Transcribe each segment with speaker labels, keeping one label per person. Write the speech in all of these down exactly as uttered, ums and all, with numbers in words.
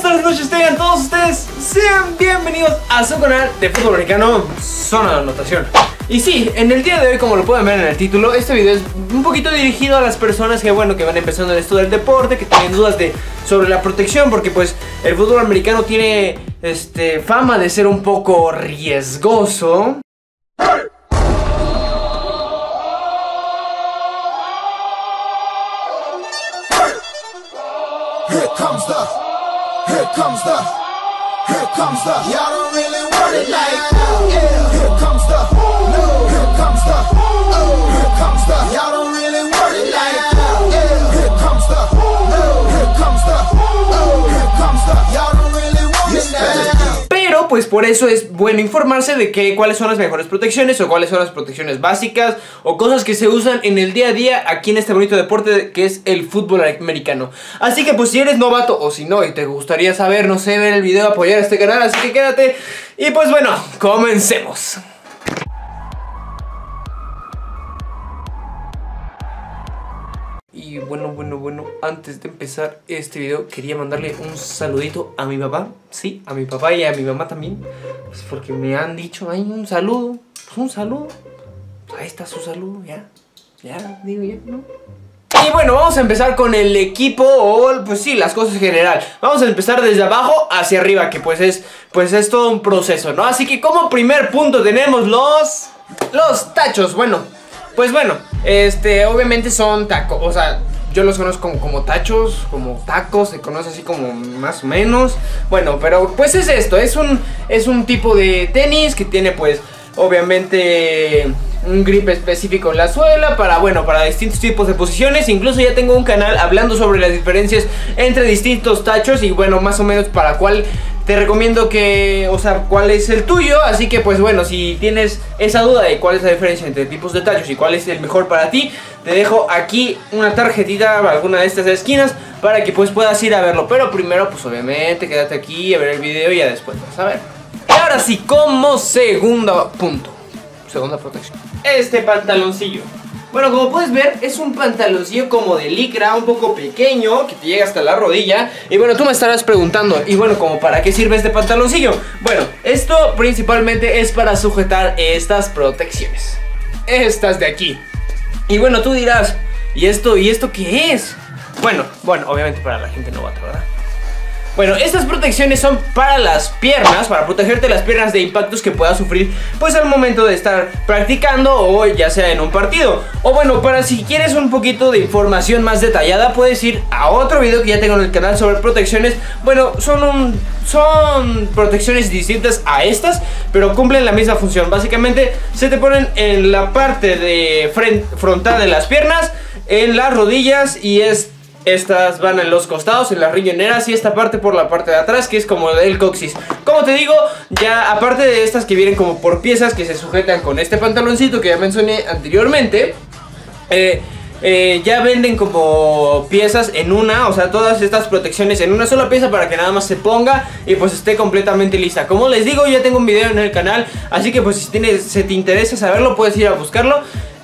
Speaker 1: tardes, noches tengan todos ustedes. Sean bienvenidos a su canal de fútbol americano Zona de Anotación. Y sí, en el día de hoy, como lo pueden ver en el título, este video es un poquito dirigido a las personas que, bueno, que van empezando en esto del deporte, que tienen dudas de, sobre la protección, porque pues el fútbol americano tiene este, fama de ser un poco riesgoso.
Speaker 2: Here comes the, here comes the, here comes the, y'all don't really want it like that, yeah. Here comes the, no, here comes the, oh, here comes the, y'all don't really want it like that, yeah. Here comes the, no, here comes the, oh, here comes the, y'all don't really want it like that.
Speaker 1: Pero pues por eso es bueno informarse de que, cuáles son las mejores protecciones o cuáles son las protecciones básicas o cosas que se usan en el día a día aquí en este bonito deporte que es el fútbol americano. Así que pues si eres novato o si no y te gustaría saber, no sé, ver el video, apoyar a este canal, así que quédate y pues bueno, comencemos. Y bueno, bueno, bueno, antes de empezar este video quería mandarle un saludito a mi papá. Sí, a mi papá y a mi mamá también, pues porque me han dicho, ay, un saludo, pues un saludo. Ahí está su saludo, ya, ya, digo ya, ¿no? Y bueno, vamos a empezar con el equipo o, pues sí, las cosas en general. Vamos a empezar desde abajo hacia arriba, que pues es, pues es todo un proceso, ¿no? Así que como primer punto tenemos los, los tachos, bueno. Pues bueno, este, obviamente son tacos, o sea, yo los conozco como, como tachos, como tacos, se conoce así como más o menos. Bueno, pero pues es esto, es un, es un tipo de tenis que tiene pues, obviamente, un grip específico en la suela para, bueno, para distintos tipos de posiciones. Incluso ya tengo un canal hablando sobre las diferencias entre distintos tachos y bueno, más o menos para cuál te recomiendo que, o sea, cuál es el tuyo. Así que pues bueno, si tienes esa duda de cuál es la diferencia entre tipos de tachos y cuál es el mejor para ti, te dejo aquí una tarjetita para alguna de estas esquinas para que pues puedas ir a verlo. Pero primero pues obviamente quédate aquí a ver el video y ya después vas a ver. Y ahora sí, como segundo punto, segunda protección, este pantaloncillo. Bueno, como puedes ver, es un pantaloncillo como de licra, un poco pequeño, que te llega hasta la rodilla. Y bueno, tú me estarás preguntando, y bueno, ¿como para qué sirve este pantaloncillo? Bueno, esto principalmente es para sujetar estas protecciones, estas de aquí. Y bueno, tú dirás, ¿y esto, y esto qué es? Bueno, bueno, obviamente para la gente novata, ¿verdad? Bueno, estas protecciones son para las piernas, para protegerte las piernas de impactos que puedas sufrir pues al momento de estar practicando o ya sea en un partido. O bueno, para si quieres un poquito de información más detallada puedes ir a otro video que ya tengo en el canal sobre protecciones. Bueno, son, un, son protecciones distintas a estas, pero cumplen la misma función. Básicamente se te ponen en la parte de frente, frontal de las piernas, en las rodillas y es... Estas van en los costados, en las riñoneras y esta parte por la parte de atrás que es como el coxis. Como te digo, ya aparte de estas que vienen como por piezas que se sujetan con este pantaloncito que ya mencioné anteriormente, eh, eh, ya venden como piezas en una, o sea, todas estas protecciones en una sola pieza para que nada más se ponga y pues esté completamente lista. Como les digo, ya tengo un video en el canal, así que pues si tienes, si te interesa saberlo puedes ir a buscarlo.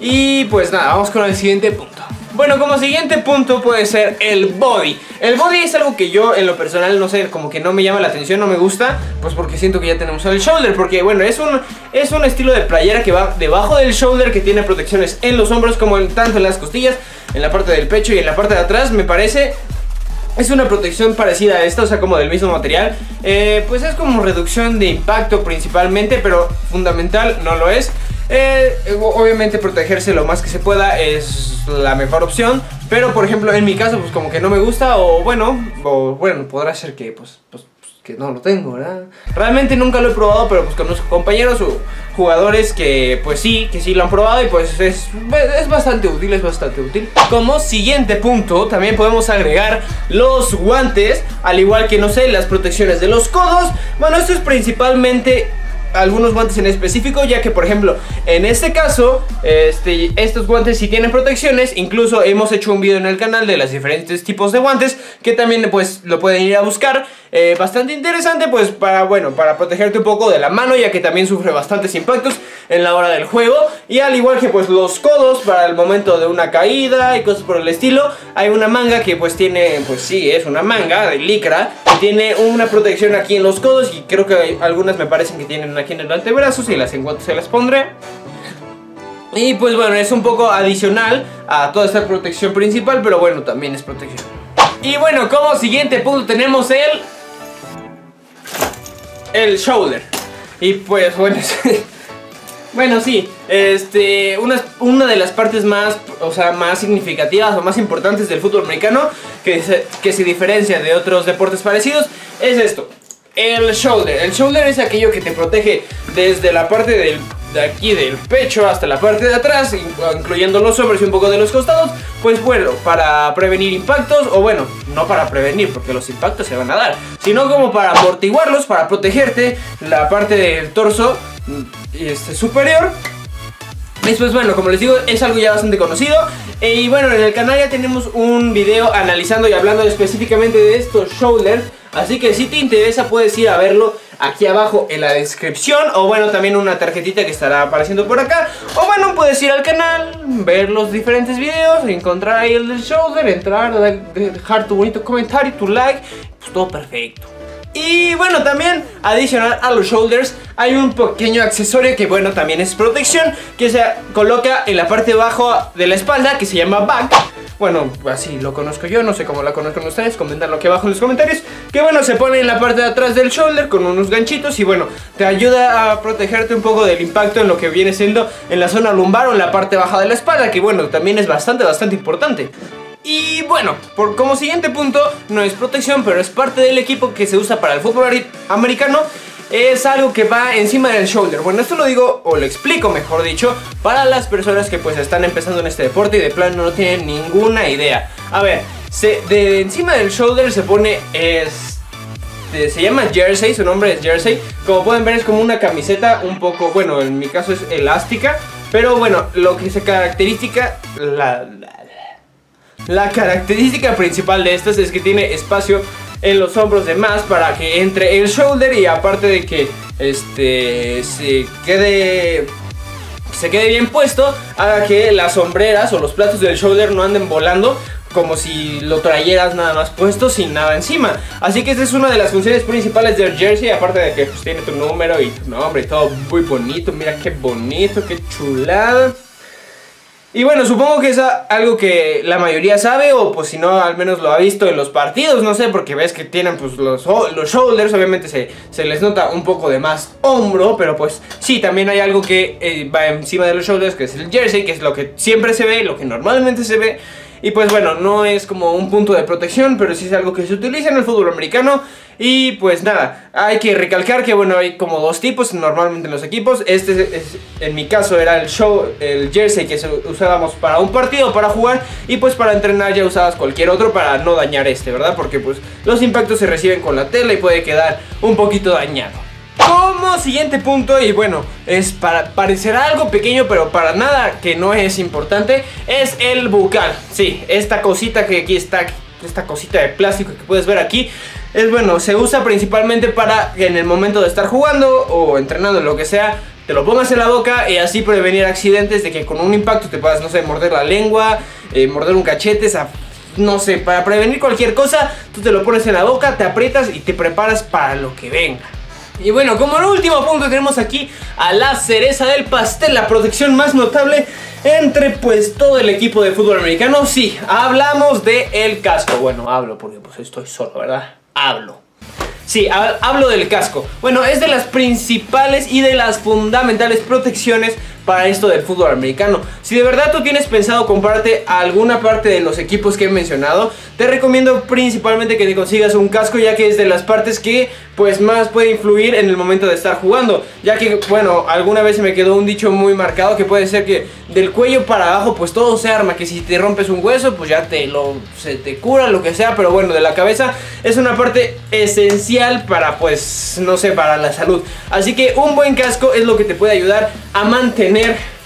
Speaker 1: Y pues nada, vamos con el siguiente punto. Bueno, como siguiente punto puede ser el body. El body es algo que yo en lo personal, no sé, como que no me llama la atención, no me gusta. Pues porque siento que ya tenemos el shoulder. Porque bueno, es un, es un estilo de playera que va debajo del shoulder, que tiene protecciones en los hombros como en, tanto en las costillas, en la parte del pecho y en la parte de atrás. Me parece... es una protección parecida a esta, o sea, como del mismo material. eh, Pues es como reducción de impacto principalmente, pero fundamental no lo es. Eh, obviamente protegerse lo más que se pueda es la mejor opción, pero por ejemplo en mi caso pues como que no me gusta o bueno, o bueno, podrá ser que pues, pues, pues que no lo tengo, ¿verdad? Realmente nunca lo he probado, pero pues conozco compañeros o jugadores que pues sí, que sí lo han probado y pues es, es bastante útil, es bastante útil. Como siguiente punto también podemos agregar los guantes, al igual que no sé, las protecciones de los codos. Bueno, esto es principalmente algunos guantes en específico, ya que por ejemplo en este caso este, estos guantes sí tienen protecciones. Incluso hemos hecho un video en el canal de los diferentes tipos de guantes que también pues lo pueden ir a buscar. eh, Bastante interesante pues para, bueno, para protegerte un poco de la mano, ya que también sufre bastantes impactos en la hora del juego. Y al igual que pues los codos para el momento de una caída y cosas por el estilo, hay una manga que pues tiene, pues sí, es una manga de licra que tiene una protección aquí en los codos y creo que hay, algunas me parecen que tienen aquí en el antebrazo. Si las encuentro se las pondré. Y pues bueno, es un poco adicional a toda esta protección principal, pero bueno, también es protección. Y bueno, como siguiente punto tenemos el El shoulder. Y pues bueno, bueno sí, este, una, una de las partes más, o sea, más significativas o más importantes del fútbol americano, que se, que se diferencia de otros deportes parecidos, es esto, el shoulder. El shoulder es aquello que te protege desde la parte del, de aquí del pecho hasta la parte de atrás, incluyendo los hombros y un poco de los costados. Pues bueno, para prevenir impactos, o bueno, no para prevenir porque los impactos se van a dar, sino como para amortiguarlos, para protegerte la parte del torso este, superior. Y pues bueno, como les digo, es algo ya bastante conocido. Y bueno, en el canal ya tenemos un video analizando y hablando específicamente de estos shoulders. Así que si te interesa puedes ir a verlo aquí abajo en la descripción. O bueno, también una tarjetita que estará apareciendo por acá. O bueno, puedes ir al canal, ver los diferentes videos, encontrar ahí el del shoulder, entrar, dejar tu bonito comentario, tu like. Pues todo perfecto. Y bueno, también adicional a los shoulders hay un pequeño accesorio que bueno, también es protección, que se coloca en la parte de abajo de la espalda, que se llama back. Bueno, así lo conozco yo, no sé cómo la conozcan ustedes, comentenlo aquí abajo en los comentarios. Que bueno, se pone en la parte de atrás del shoulder con unos ganchitos y bueno, te ayuda a protegerte un poco del impacto en lo que viene siendo en la zona lumbar o en la parte baja de la espalda, que bueno, también es bastante, bastante importante. Y bueno, por, como siguiente punto, no es protección, pero es parte del equipo que se usa para el fútbol americano. Es algo que va encima del shoulder. Bueno, esto lo digo, o lo explico mejor dicho, para las personas que pues están empezando en este deporte y de plano no tienen ninguna idea. A ver, se, de encima del shoulder se pone, es, de, se llama jersey, su nombre es jersey. Como pueden ver es como una camiseta un poco, bueno, en mi caso es elástica. Pero bueno, lo que se caracteriza, la... la La característica principal de estas es que tiene espacio en los hombros de más para que entre el shoulder y aparte de que este se quede se quede bien puesto, haga que las sombreras o los platos del shoulder no anden volando como si lo trayeras nada más puesto sin nada encima. Así que esta es una de las funciones principales del jersey, aparte de que pues, tiene tu número y tu nombre y todo muy bonito. Mira qué bonito, qué chulada. Y bueno, supongo que es algo que la mayoría sabe, o pues si no, al menos lo ha visto en los partidos, no sé, porque ves que tienen pues los, los shoulders, obviamente se, se les nota un poco de más hombro, pero pues sí, también hay algo que eh, va encima de los shoulders, que es el jersey, que es lo que siempre se ve, lo que normalmente se ve. Y pues bueno, no es como un punto de protección, pero sí es algo que se utiliza en el fútbol americano. Y pues nada, hay que recalcar que bueno, hay como dos tipos normalmente en los equipos. Este es, es, en mi caso era el show, el jersey que usábamos para un partido, para jugar. Y pues para entrenar ya usabas cualquier otro para no dañar este, ¿verdad? Porque pues los impactos se reciben con la tela y puede quedar un poquito dañado. Como siguiente punto, y bueno, es para parecer algo pequeño, pero para nada que no es importante, es el bucal. Sí, esta cosita que aquí está, esta cosita de plástico que puedes ver aquí, es bueno, se usa principalmente para que en el momento de estar jugando o entrenando, lo que sea, te lo pongas en la boca y así prevenir accidentes de que con un impacto te puedas, no sé, morder la lengua, eh, morder un cachete, esa, no sé, para prevenir cualquier cosa, tú te lo pones en la boca, te aprietas y te preparas para lo que venga. Y bueno, como el último punto tenemos aquí a la cereza del pastel, la protección más notable entre pues todo el equipo de fútbol americano. Sí, hablamos de el casco. Bueno, hablo porque pues estoy solo, ¿verdad? Hablo. Sí, hablo del casco. Bueno, es de las principales y de las fundamentales protecciones para esto del fútbol americano. Si de verdad tú tienes pensado comprarte alguna parte de los equipos que he mencionado, te recomiendo principalmente que te consigas un casco, ya que es de las partes que pues más puede influir en el momento de estar jugando. Ya que, bueno, alguna vez se me quedó un dicho muy marcado que puede ser que del cuello para abajo pues todo se arma, que si te rompes un hueso pues ya te lo se te cura, lo que sea, pero bueno, de la cabeza es una parte esencial para pues, no sé, para la salud. Así que un buen casco es lo que te puede ayudar a mantener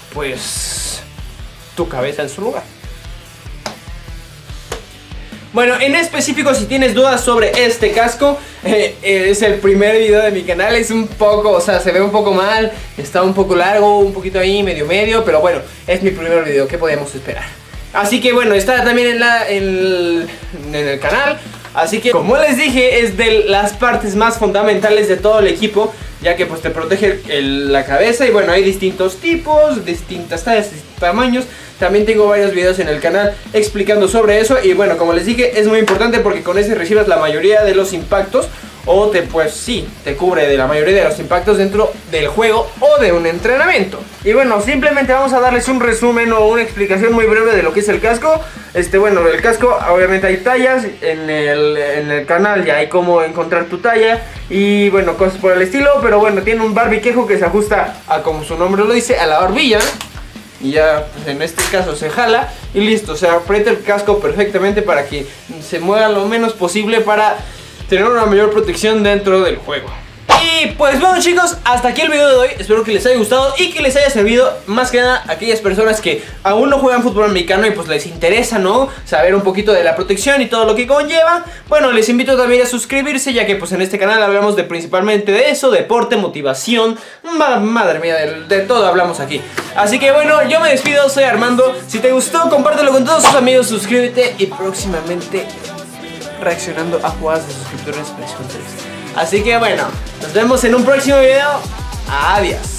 Speaker 1: pues tu cabeza en su lugar. Bueno, en específico, si tienes dudas sobre este casco, eh, es el primer video de mi canal. Es un poco, o sea, se ve un poco mal, está un poco largo, un poquito ahí, medio medio, pero bueno, es mi primer video, ¿qué podemos esperar? Así que bueno, está también en, la, en, el, en el canal. Así que, como les dije, es de las partes más fundamentales de todo el equipo, ya que pues te protege el, la cabeza. Y bueno, hay distintos tipos, distintas tallas, distintos tamaños. También tengo varios videos en el canal explicando sobre eso. Y bueno, como les dije, es muy importante porque con ese recibes la mayoría de los impactos. O te, pues sí, te cubre de la mayoría de los impactos dentro del juego o de un entrenamiento. Y bueno, simplemente vamos a darles un resumen o una explicación muy breve de lo que es el casco. Este, bueno, el casco obviamente hay tallas, en el, en el canal ya hay cómo encontrar tu talla y bueno, cosas por el estilo. Pero bueno, tiene un barbiquejo que se ajusta a, como su nombre lo dice, a la barbilla. Y ya, pues en este caso se jala y listo, se aprieta el casco perfectamente para que se mueva lo menos posible para tener una mayor protección dentro del juego. Y pues bueno chicos, hasta aquí el video de hoy. Espero que les haya gustado y que les haya servido más que nada a aquellas personas que aún no juegan fútbol americano y pues les interesa, ¿no? Saber un poquito de la protección y todo lo que conlleva. Bueno, les invito también a suscribirse, ya que pues en este canal hablamos de principalmente de eso, deporte, motivación, ma madre mía, de, de todo hablamos aquí. Así que bueno, yo me despido, soy Armando. Si te gustó, compártelo con todos tus amigos, suscríbete y próximamente reaccionando a jugadas de suscriptores PlayStation tres. Así que bueno, nos vemos en un próximo video. Adiós.